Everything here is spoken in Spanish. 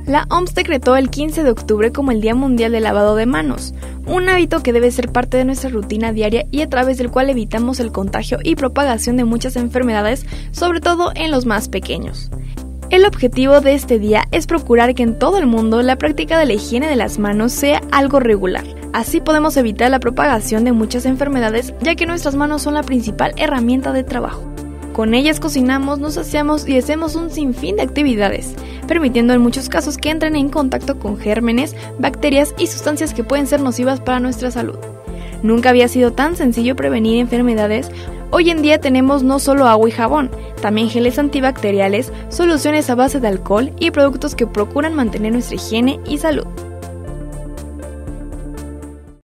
La OMS decretó el 15 de octubre como el Día Mundial del Lavado de Manos, un hábito que debe ser parte de nuestra rutina diaria y a través del cual evitamos el contagio y propagación de muchas enfermedades, sobre todo en los más pequeños. El objetivo de este día es procurar que en todo el mundo la práctica de la higiene de las manos sea algo regular. Así podemos evitar la propagación de muchas enfermedades, ya que nuestras manos son la principal herramienta de trabajo. Con ellas cocinamos, nos aseamos y hacemos un sinfín de actividades, permitiendo en muchos casos que entren en contacto con gérmenes, bacterias y sustancias que pueden ser nocivas para nuestra salud. Nunca había sido tan sencillo prevenir enfermedades. Hoy en día tenemos no solo agua y jabón, también geles antibacteriales, soluciones a base de alcohol y productos que procuran mantener nuestra higiene y salud.